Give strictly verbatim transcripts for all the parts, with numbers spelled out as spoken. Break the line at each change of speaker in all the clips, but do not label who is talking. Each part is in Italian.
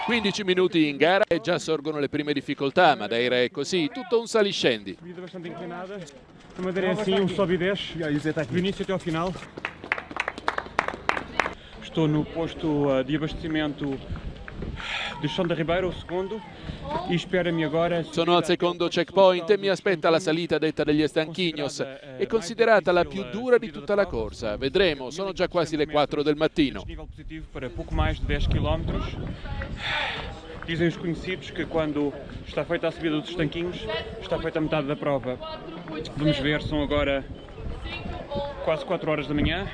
quindici minuti in gara e già sorgono le prime difficoltà. Madeira è così, tutto un saliscendi.
Subida bastante inclinada. A Madeira é assim, um sobe e desce, do início até ao final. Estou no posto di abastecimento di Chão da Ribeira, o secondo, e espera-mi agora.
Sono al secondo checkpoint e mi aspetta la salita detta degli Estanquinhos. È considerata la più dura di tutta la corsa. Vedremo, sono già quasi le quattro del mattino.
Nível positivo para pouco mais de dez quilómetros. Dizem os conhecidos que quando está feita a subida dos estanquinhos, está feita a metade da prova. Vamos ver, são agora quase quatro horas da manhã.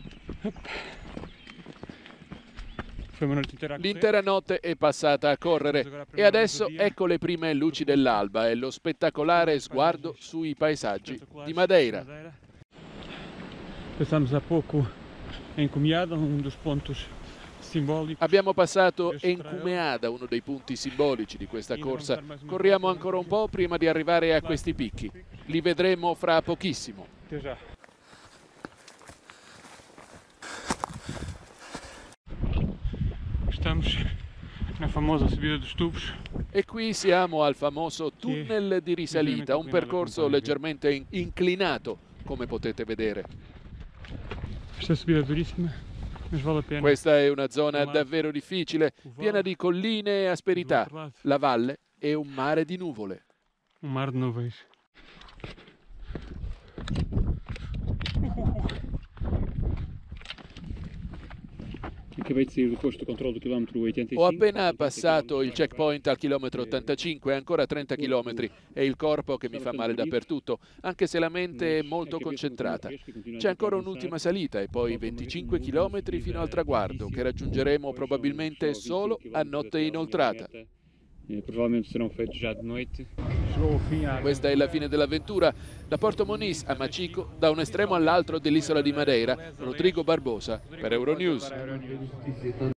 L'intera notte è passata a correre e adesso ecco le prime luci dell'alba e lo spettacolare sguardo sui paesaggi di Madeira.
Passamos há pouco em Cumeada, um dos pontos simbolici.
Abbiamo passato Encumeada, uno dei punti simbolici di questa corsa. Corriamo ancora un po' prima di arrivare a questi picchi. Li vedremo fra pochissimo.
Até já. Estamos na famosa subida dos tubos.
E qui siamo al famoso tunnel di risalita, un percorso leggermente in- inclinato, come potete vedere.
Questa subida è durissima, mas vale a pena.
Questa è una zona davvero difficile, piena di colline e asperità. La valle è un mare di nuvole.
Um mar de nuvens. Acabei di sair do posto de controle do quilômetro oitenta e cinco.
Ho appena passato il checkpoint al chilometro ottantacinque, ancora trenta chilometri, e il corpo che mi fa male dappertutto, anche se la mente è molto concentrata. C'è ancora un'ultima salita e poi venticinque chilometri fino al traguardo, che raggiungeremo probabilmente solo a notte inoltrata.
Provavelmente serão feitos já de noite.
Questa è la fine dell'avventura. Da Porto Moniz a Machico, da un estremo all'altro dell'isola di Madeira, Rodrigo Barbosa per Euronews.